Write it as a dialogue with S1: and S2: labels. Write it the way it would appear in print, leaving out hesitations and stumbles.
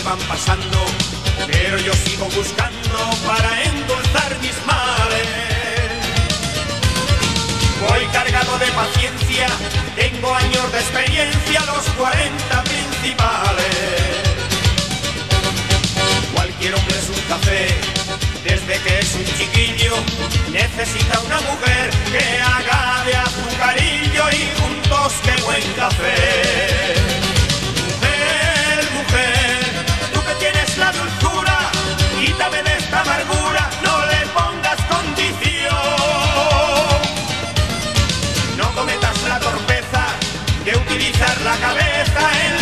S1: van pasando, pero yo sigo buscando para endulzar mis males. Voy cargado de paciencia, tengo años de experiencia, los 40 principales. Cualquier hombre es un café, desde que es un chiquillo, necesita una mujer que haga de azucarillo y juntos qué buen café. Mujer, mujer, tú que tienes la dulzura, quítame de esta amargura, no le pongas condición. No cometas la torpeza de utilizar la cabeza en